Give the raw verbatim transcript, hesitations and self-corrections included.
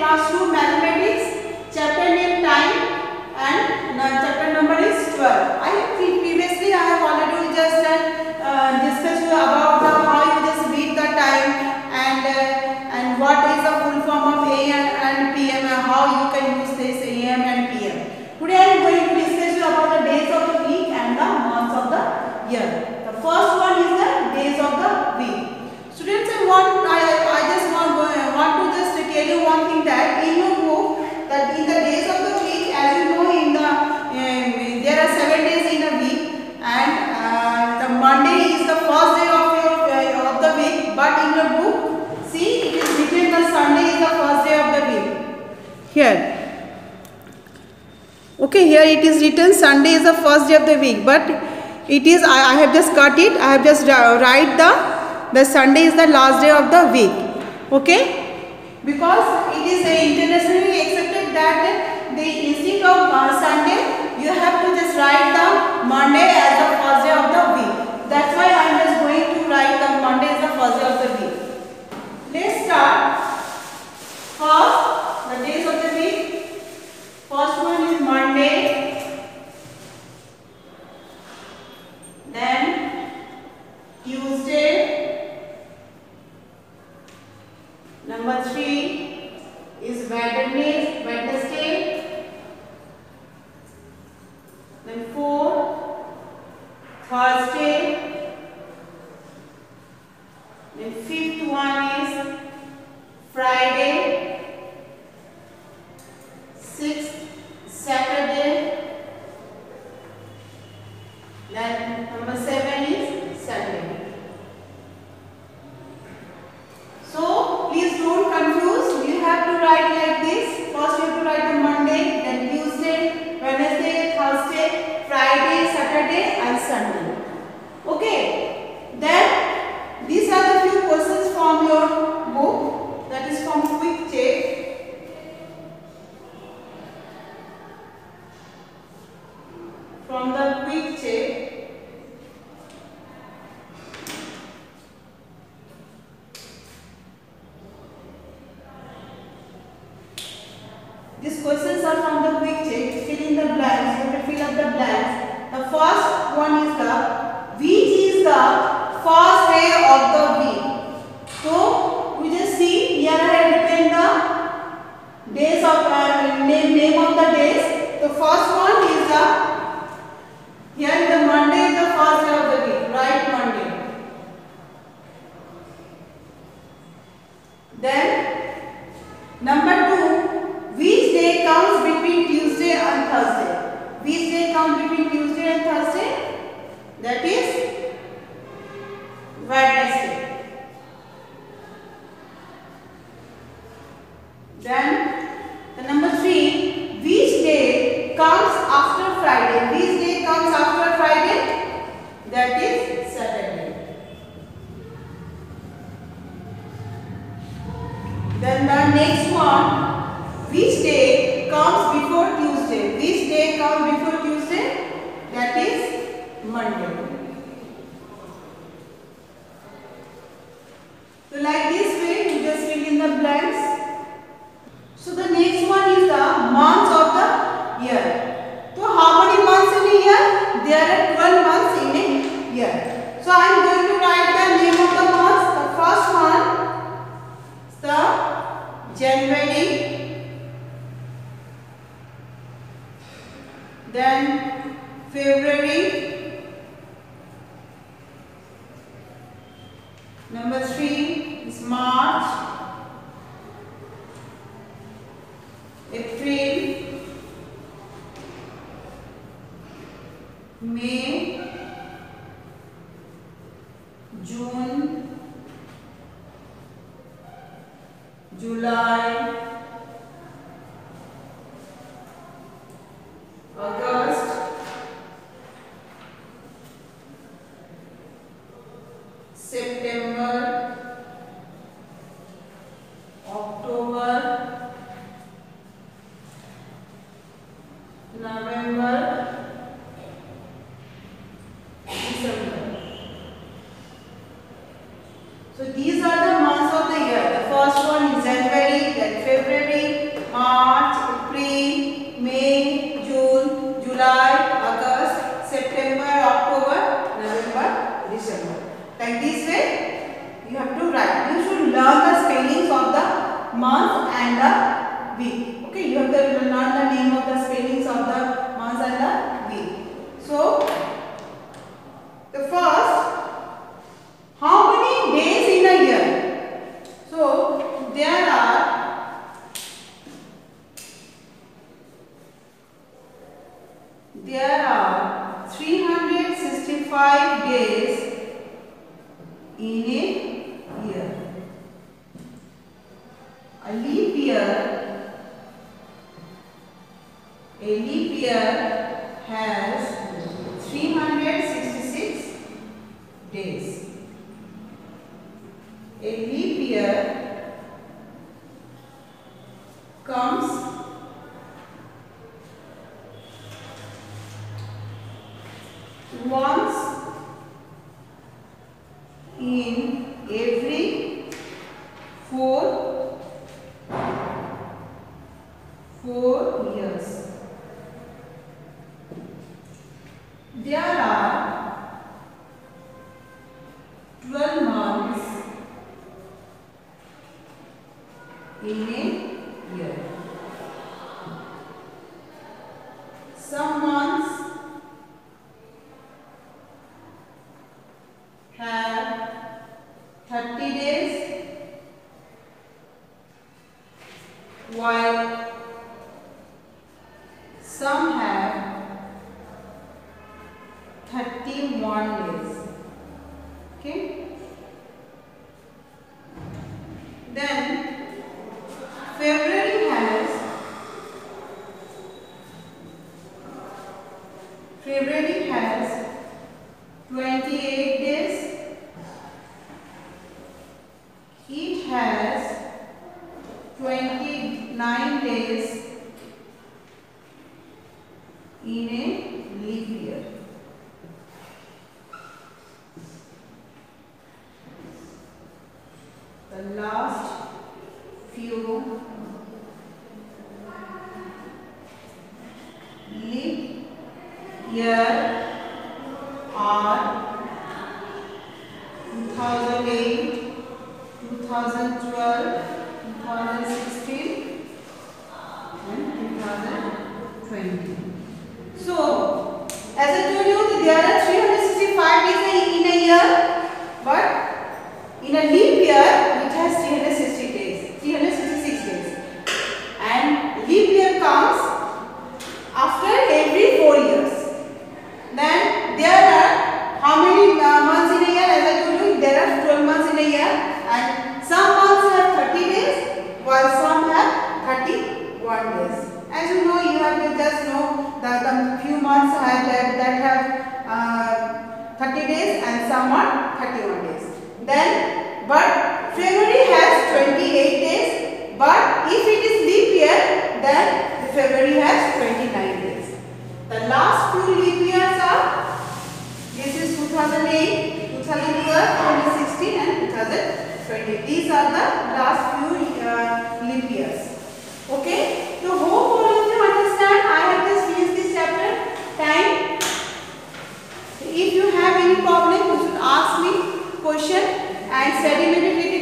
class two mathematics, chapter name time, and uh, chapter number is twelve. I have previously I have already just uh, discussed you about the how you just read the time and uh, and what is the full form of A M and P M and how you can use this A M and P M. Today I am going to discuss you about the days of the week and the months of the year. The first one is the days of the week. Students, I want I, I just want, want to just tell you one thing that in your book that in the days of the week, as you know, in the um, there are seven days in a week, and uh, the Monday is the first day of your uh, of the week. But in your book, see, it is written that Sunday is the first day of the week. Here, okay, here it is written Sunday is the first day of the week, but it is I, I have just cut it. I have just uh, write the the Sunday is the last day of the week. Okay. Because it is uh, internationally accepted that the instead of uh, Sunday, you have to just write the Monday as the first day of the week. That's why I am just going to write the Monday as the first day of the week. Let's start. First, the days of the week. First one is Monday. Then Tuesday. Number three is Wednesday, Wednesday. Then four, Thursday. Then fifth one is Friday. Sixth, Saturday. Then number seven is Sunday. So please don't confuse. You have to write like this. First you have to write the Monday, then Tuesday, Wednesday, Thursday, Friday, Saturday and Sunday. Okay. Then these are the few questions from your book. That is from Quick Check. From the Quick Check. These questions are from the Quick Check. Fill in the blanks. You have to fill up the blanks. The first one is the which is the first day of the week. So we just see here I have written the days of uh, name name of the days. The first one is the here the Monday is the first day of the week. Right, Monday. Then number two. Which day comes between Tuesday and Thursday? Which day comes between Tuesday and Thursday? That is Wednesday. Then the number three. Which day comes after Friday? Which day comes after Friday? That is Saturday. Then the next one. Which day comes before Tuesday? Which day comes before Tuesday? That is Monday. So like this way, you just fill in the blanks. So the next one is the months of the year. So how many months in a year? There are twelve months in a year. So I am going to write the name of the months. The first one is the January. Then February. Number three is March. April. May. June. July. August, September, October, November, December. So these are the months of the year. The first one is January, that month and the week. Okay, you have to learn the name of the spellings of the months and the week. So the first, how many days in a year? So there are there are three hundred sixty-five days in a year. A leap year, a leap year has three hundred sixty-six days. A leap year comes once in every four four years. There are twelve months in a year. Some months have thirty days, while some have thirty-one days. Okay. Then February has February has twenty-eight days. It has twenty-nine days in a leap year. The last few leap year are two thousand eight, two thousand twelve, two thousand sixteen and two thousand twenty. So, as I told you, there are three hundred sixty-five days in a year, but in a leap year it has three hundred sixty days, three hundred sixty-six days, and leap year comes after every four years. Then there are how many uh, months in a year? As I told you, there are twelve months in a year, and some months have thirty days, while some have thirty-one days. As you know, you have to just know that the few months have that, that have uh, thirty days and some are thirty-one days. Then, but February has twenty-eight days, but if it is leap year, then February has twenty-nine days. The last two leap years are, this is two thousand eight, two thousand twelve, twenty sixteen and two thousand twenty. These are the last few uh, leap years. Okay, so hope all of you understand. I have just finished this chapter. Time. If you have any problem, you should ask me question and study meditation.